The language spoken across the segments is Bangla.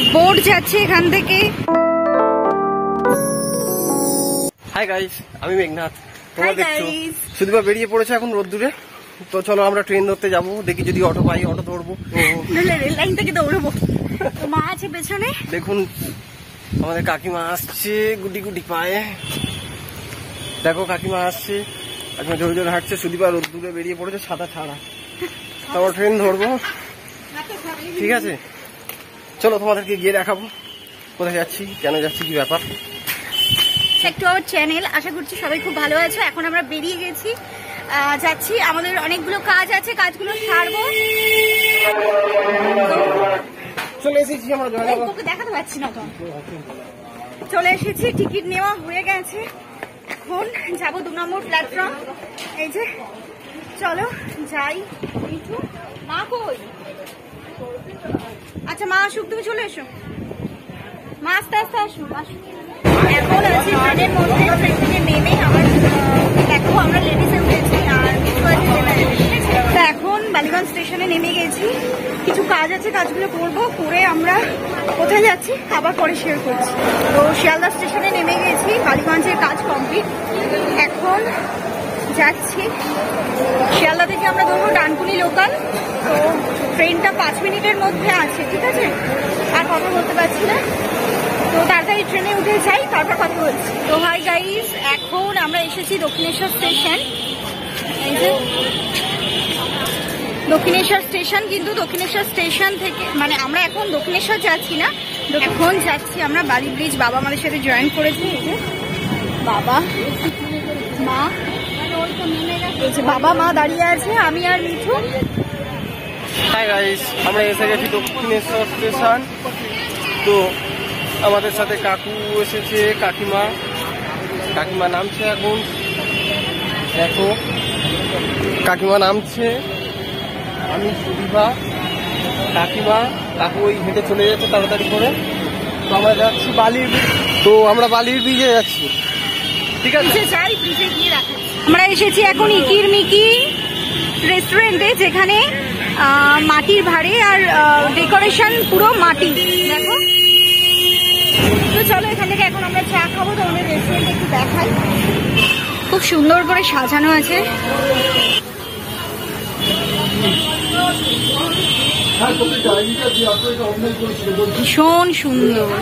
বোট যাচ্ছে এখান থেকে। হাই গাইস, আমি মেঘনাথ। তোমরা দেখছো সুদীপা বেরিয়ে পড়েছে এখন রোদ্দুরে। তো চলো আমরা ট্রেন ধরতে যাবো, দেখি যদি অটো পাই অটো ধরবো, রেল লাইন থেকে দৌড়বো। মা আছে পেছনে, দেখুন আমাদের কাকিমা আসছে গুটি গুটি পায়ে। দেখো কাকিমা আসছে, কাকিমা জোরে জোরে হাঁটছে। সুদীপা রোদ্দুরে বেরিয়ে পড়েছে ছাতা ছাড়া। তারপর ট্রেন ধরবো, ঠিক আছে? চলো তোমাদেরকে গিয়ে দেখাবো কোথায় যাচ্ছি, কেন যাচ্ছি, কি ব্যাপার। একটু আমার চ্যানেল, আশা করছি সবাই খুব ভালো আছো। এখন আমরা বেরিয়ে গেছি, যাচ্ছি। আমাদের অনেকগুলো কাজ আছে, কাজগুলো সারবো। চলে এসেছি আমরা, দেখাতে পাচ্ছি না তো। চলে এসেছি, টিকিট নেওয়া হয়ে গেছে। এখন যাবো 2 নম্বর প্ল্যাটফর্ম। এই যে চলো যাই। মা কই? আচ্ছা মা আসুক, তুমি চলে এসো। মা আস্তে আস্তে আসুন। এখন আছি ট্রেনের মধ্যে, ট্রেন থেকে নেমে আমার দেখো আমরা লেডিসে উঠেছি আর তো এখন বালিগঞ্জ স্টেশনে নেমে গেছি। কিছু কাজ আছে, কাজগুলো করবো, করে আমরা কোথায় যাচ্ছি আবার পরে শেয়ার করছি। তো শিয়ালদা স্টেশনে নেমে গেছি, বালিগঞ্জের কাজ কমপ্লিট। এখন যাচ্ছি শিয়ালদা থেকে আমরা ধরবো ডানকুনি লোকাল। তো ট্রেনটা 5 মিনিটের মধ্যে আছে, ঠিক আছে? আর কথা বলতে পারছি না, তো তাড়াতাড়ি ট্রেনে উঠে যাই, তারপর কথা বলছি। তো হাই গাইস, এখন আমরা এসেছি দক্ষিণেশ্বর স্টেশন। এই যে দক্ষিণেশ্বর স্টেশন, কিন্তু দক্ষিণেশ্বর স্টেশন থেকে মানে আমরা এখন দক্ষিণেশ্বর যাচ্ছি না, এখন যাচ্ছি আমরা বালি ব্রিজ। বাবা আমাদের সাথে জয়েন করেছে। এই যে বাবা মা, এই যে বাবা মা দাঁড়িয়ে আছে, আমি আর মিঠু। হাই গাইস, আমরা এসে গেছি দক্ষিণেশ্বর স্টেশন। তো আমাদের সাথে কাকু এসেছে, কাকিমা নামছে এখন। দেখো কাকিমা নামছে, আমি সুদীপা, কাকু ওই হেঁটে চলে যাচ্ছে তাড়াতাড়ি করে। তো আমরা যাচ্ছি বালির ব্রিজ। তো আমরা বালির ব্রিজে যাচ্ছি, ঠিক আছে? আমরা এসেছি এখন ইকির মিকি রেস্টুরেন্টে, যেখানে মাটির ভাড়ে আর ডেকোরেশন পুরো মাটি। দেখো, তো চলো এখান থেকে এখন আমরা চা খাবো। তো আমাদের রেস্টুরেন্ট একটু দেখাই, খুব সুন্দর করে সাজানো আছে। ভীষণ সুন্দর।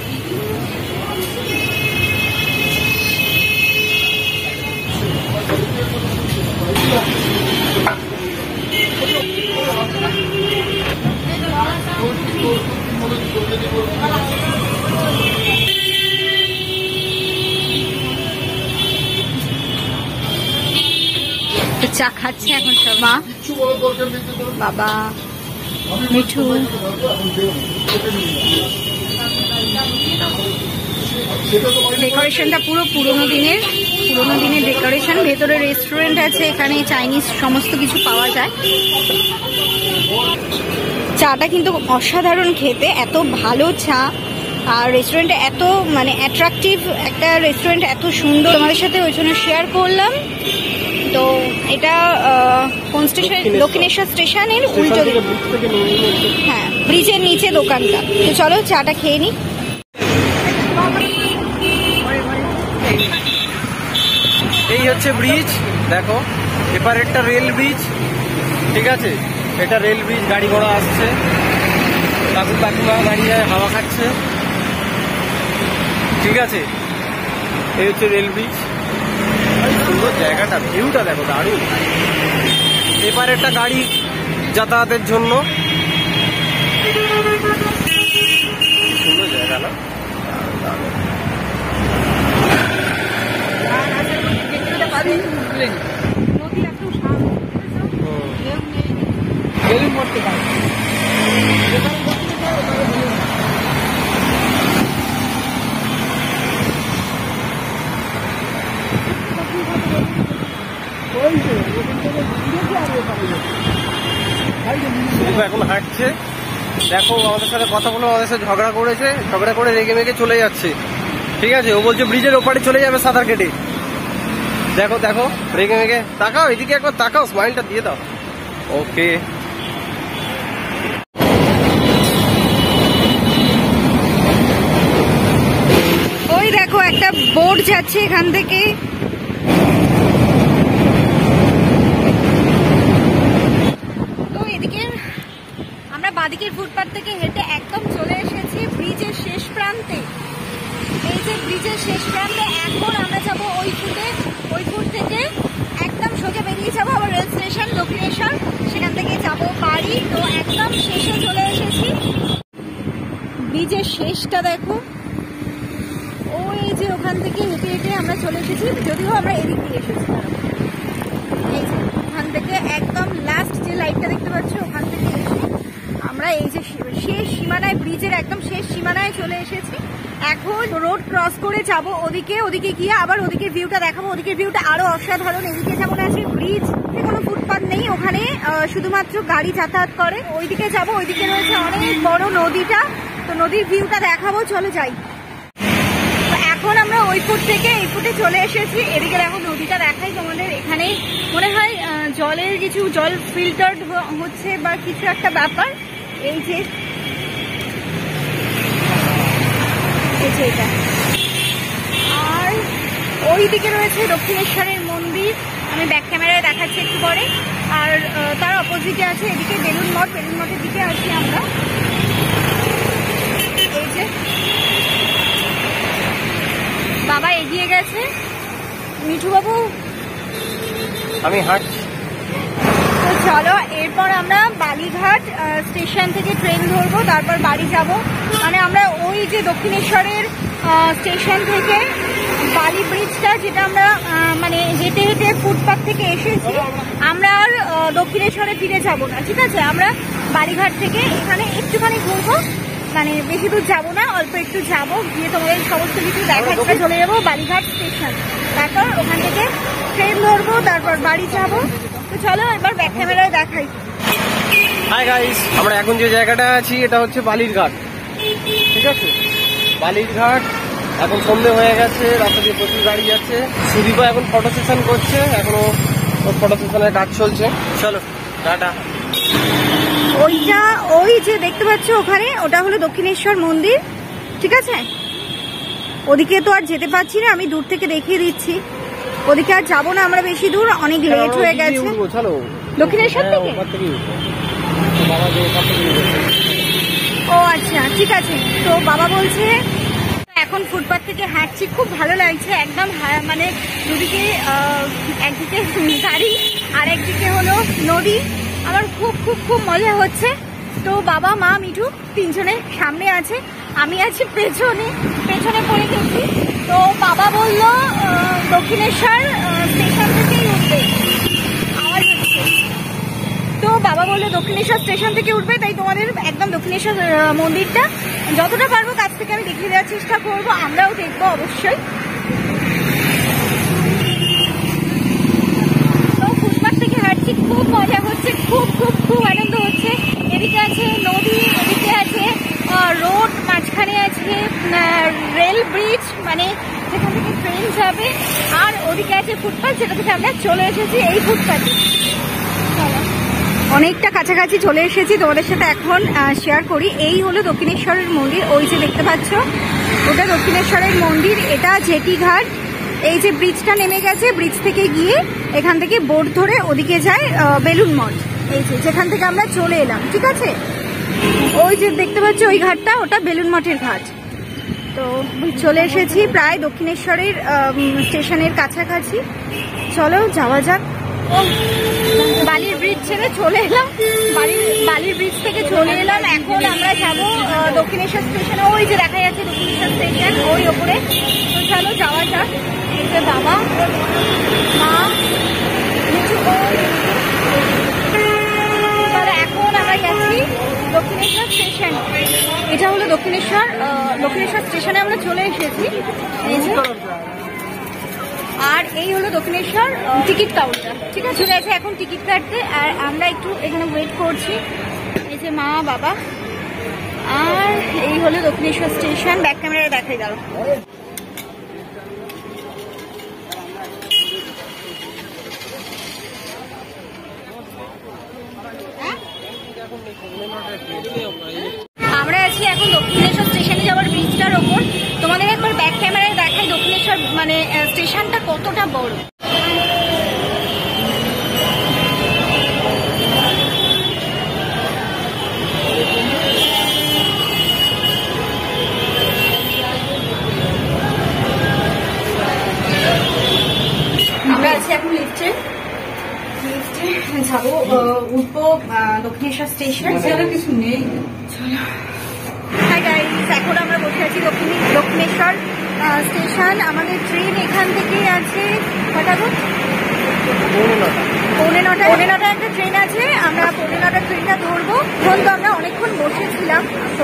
চা খাচ্ছে এখন সব, মা, বাবা, মিঠু। ডেকোরেশনটা পুরো পুরোনো দিনের ডেকোরেশন। ভেতরে রেস্টুরেন্ট আছে, এখানে চাইনিজ সমস্ত কিছু পাওয়া যায়। চাটা কিন্তু অসাধারণ খেতে, এত ভালো চা। আর রেস্টুরেন্টে এত মানে অ্যাট্রাকটিভ একটা রেস্টুরেন্ট, এত সুন্দর, তোমাদের সাথে ওই জন্য শেয়ার করলাম। তো এটা কোন স্টেশন? দক্ষিণেশ্বর স্টেশনের উল্টো দিকে, হ্যাঁ, ব্রিজের নিচে দোকানটা। তো চলো চাটা খেয়ে নি। এই হচ্ছে ব্রিজ, দেখো এপারেরটা রেল ব্রিজ, ঠিক আছে? এটা রেল ব্রিজ, গাড়ি ঘোড়া আসছে, কাকিমা দাঁড়িয়ে হাওয়া খাচ্ছে, ঠিক আছে? এই হচ্ছে রেল ব্রিজ। সুন্দর জায়গাটা, ভিউটা দেখো, দারুণ। এপারে একটা গাড়ি যাতায়াতের জন্য সুন্দর জায়গা না? এখন হাঁটছে, দেখো আমাদের সাথে কথা বলে আমাদের সাথে ঝগড়া করে রেগে মেগে চলে যাচ্ছে, ঠিক আছে? ও বলছে ব্রিজের ওপারে চলে যাবে সাঁতার কেটে। দেখো দেখো রেগে মেগে। তাকাও এদিকে, একবার তাকাও, স্মাইলটা দিয়ে দাও। ওকে যাচ্ছে এখান থেকে। তো এদিকে আমরা বাদিকের ফুটপাথ থেকে হেঁটে একদম চলে এসেছি ব্রিজের শেষ প্রান্তে। এই যে ব্রিজের শেষ প্রান্তে এখন আমরা যাবো ওই ফুট থেকে একদম সোজা বেরিয়ে যাবো আবার রেল স্টেশন দক্ষিণেশ্বর, সেখান থেকে যাবো বাড়ি। তো একদম শেষে চলে এসেছি, ব্রিজের শেষটা দেখো। ওই যে ওখান থেকে হেঁটে হেঁটে আমরা চলে এসেছি, যদিও আমরা এদিক দিয়ে এসেছিলাম। এই যে ওখান থেকে একদম লাস্ট যে লাইটটা দেখতে পাচ্ছ ওখান থেকে এসে আমরা এই যে শেষ সীমানায়, ব্রিজের একদম শেষ সীমানায় চলে এসেছি। এখন রোড ক্রস করে যাব ওদিকে গিয়ে আবার ওদিকে ভিউটা দেখাবো। ওদিকে ভিউটা আরো অসাধারণ। এদিকে যেমন আছে ব্রিজ, কোনো ফুটপাথ নেই, ওখানে শুধুমাত্র গাড়ি যাতায়াত করে। ওইদিকে যাব, ওইদিকে রয়েছে অনেক বড় নদীটা, তো নদীর ভিউটা দেখাবো, চলো যাই। এখন আমরা ওই ফুট থেকে এই ফুটে চলে এসেছি। এদিকে এখন নদীটা দেখাই তোমাদের। এখানে মনে হয় জলের কিছু জল ফিল্টার হচ্ছে বা কিছু একটা ব্যাপার। এই যে এটা, আর ওই দিকে রয়েছে দক্ষিণেশ্বরের মন্দির, আমি ব্যাক ক্যামেরায় দেখাচ্ছি একটু পরে। আর তার অপোজিটে আছে এদিকে বেলুন মঠ, বেলুন মঠের দিকে আছি আমরা। এই যে বাবা এগিয়ে গেছে, মিঠু বাবু আমি হাঁটছি। তো চলো এরপর আমরা বালিঘাট স্টেশন থেকে ট্রেন ধরবো, তারপর বাড়ি যাব। মানে আমরা ওই যে দক্ষিণেশ্বরের স্টেশন থেকে বালি ব্রিজটা, যেটা আমরা মানে হেঁটে হেঁটে ফুটপাথ থেকে এসেছি, আমরা আর দক্ষিণেশ্বরে ফিরে যাব না, ঠিক আছে? আমরা বালিঘাট থেকে এখানে একটুখানি ঘুরবো, মানে বেশি দূর যাবো না, অল্প একটু যাবো, গিয়ে তোমাদের সমস্ত কিছু দেখাতে চলে যাবো বালিঘাট স্টেশন। তারপর ওখান থেকে ট্রেন ধরবো, তারপর বাড়ি যাবো। তো চলো এবার ব্যাক ক্যামেরায় দেখাই। হাই গাইস, আমরা এখন যে জায়গাটা আছি এটা হচ্ছে বালিরঘাট, ঠিক আছে? বালিরঘাট এখন সন্ধে হয়ে গেছে, রাস্তা দিয়ে প্রচুর গাড়ি যাচ্ছে। সুদীপা এখন ফটো সেশন করছে, এখনো ওর ফটো সেশনের কাজ চলছে। চলো টাটা। ওইটা ওই যে দেখতে পাচ্ছ ওখানে, ওটা হলো দক্ষিণেশ্বর মন্দির, ঠিক আছে? ওদিকে তো আর যেতে পারছি না, আমি দূর থেকে দেখিয়ে দিচ্ছি। ওদিকে আর যাবো না আমরা বেশি দূর, অনেক লেট হয়ে গেছে। চলো দক্ষিণেশ্বর থেকে? ও আচ্ছা, ঠিক আছে। তো বাবা বলছে এখন ফুটপাথ থেকে হাঁটছি, খুব ভালো লাগছে একদম। মানে দুদিকে একদিকে গাড়ি আর একদিকে হলো নদী, আমার খুব খুব খুব মজা হচ্ছে। তো বাবা, মা, মিঠু তিনজনে সামনে আছে, আমি আছি পেছনে পড়ে গেছি। তো বাবা বলল দক্ষিণেশ্বর স্টেশন থেকেই উঠবে, আওয়াজ হচ্ছে। তো বাবা বললো দক্ষিণেশ্বর স্টেশন থেকে উঠবে, তাই তোমাদের একদম দক্ষিণেশ্বর মন্দিরটা যতটা পারবো কাছ থেকে আমি দেখিয়ে দেওয়ার চেষ্টা করবো, আমরাও দেখবো অবশ্যই। তো ফুটপাথ থেকে হাঁটছি, খুব মজা হচ্ছে, খুব খুব খুব আনন্দ হচ্ছে। এদিকে আছে নদী, এদিকে আছে রোড, মাঝখানে আছে রেল ব্রিজ, মানে যেখান থেকে ট্রেন যাবে, আর ওদিকে আছে ফুটপাথ, যেটা থেকে আমরা চলে এসেছি এই ফুটপাথে। অনেকটা কাছাকাছি চলে এসেছি, তোমাদের সাথে এখন শেয়ার করি। এই হলো দক্ষিণেশ্বরের মন্দির, ওই যে দেখতে পাচ্ছ ওটা দক্ষিণেশ্বরের মন্দির। এটা জেটি ঘাট, এই যে ব্রিজটা নেমে গেছে, ব্রিজ থেকে গিয়ে এখান থেকে বোট ধরে ওদিকে যায় বেলুন মঠ, এই যে যেখান থেকে আমরা চলে এলাম, ঠিক আছে? ওই যে দেখতে পাচ্ছ ওই ঘাটটা, ওটা বেলুন মঠের ঘাট। তো চলে এসেছি প্রায় দক্ষিণেশ্বরের স্টেশনের কাছাকাছি, চলো যাওয়া যাক। বালির ব্রিজ ছেড়ে চলে এলাম, বালির ব্রিজ থেকে চলে এলাম। এখন আমরা যাবো দক্ষিণেশ্বর স্টেশনে, ওই যে দেখা যাচ্ছে দক্ষিণেশ্বর স্টেশন ওই ওপরে। তো চলো যাওয়া যাক। এই যে বাবা, মা, তাহলে এখন আমরা যাচ্ছি দক্ষিণেশ্বর স্টেশন। এটা হলো দক্ষিণেশ্বর স্টেশনে আমরা চলে এসেছি। এই যে, আর এই হলো দক্ষিণেশ্বর টিকিট কাউন্টার, ঠিক আছে? চলে আছে এখন টিকিট কাটতে, আর আমরা একটু এখানে ওয়েট করছি। এই যে মা, বাবা, আর এই হলো দক্ষিণেশ্বর স্টেশন। ব্যাক ক্যামেরায় দেখাই দাও। আমরা আছি এখন দক্ষিণেশ্বর স্টেশনে যাওয়ার ব্রিজটার ওপর। তোমাদের একবার ব্যাক ক্যামেরায় দেখাই দক্ষিণেশ্বর মানে স্টেশনটা কতটা বড়। আমরা আছি এখন লিফটে যাবো, উঠবো দক্ষিণেশ্বর স্টেশন। কিছু নেই। হাই গাইস, এখন আমরা বসে আছি দক্ষিণেশ্বর স্টেশন। আমাদের ট্রেন এখান থেকে আছে কটা গো? 9:45 একটা ট্রেন আছে। আমরা 9:45 ট্রেনটা ধরবো। এখন তো আমরা অনেকক্ষণ বসেছিলাম,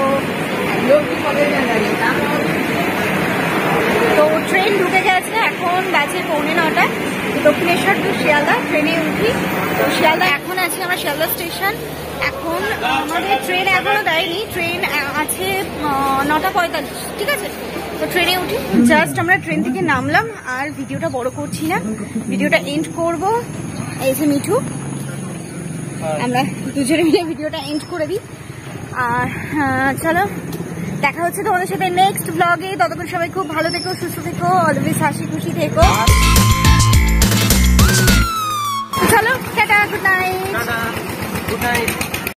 তো ট্রেন ঢুকে গেছে। এখন বাজে 9:45। দক্ষিণেশ্বর টু শিয়ালদা ট্রেনে উঠি। তো শিয়ালদা এখন আছি আমরা শিয়ালদা স্টেশন। এখন আমাদের ট্রেন এখনো দেয়নি, ট্রেন আছে 9:45, ঠিক আছে? তো ট্রেনে উঠি। জাস্ট আমরা ট্রেন থেকে নামলাম, আর ভিডিওটা বড় করছি না, ভিডিওটা এন্ড করব। এই যে মিঠু, আমরা দুজনে মিলে ভিডিওটা এন্ড করে দিই। আর চলো, দেখা হচ্ছে তোমাদের সাথে নেক্সট ব্লগে। ততক্ষণ সবাই খুব ভালো থেকো, সুস্থ থেকো, অলওয়েজ হাসি খুশি থেকো। চলো, টাটা, গুড নাইট।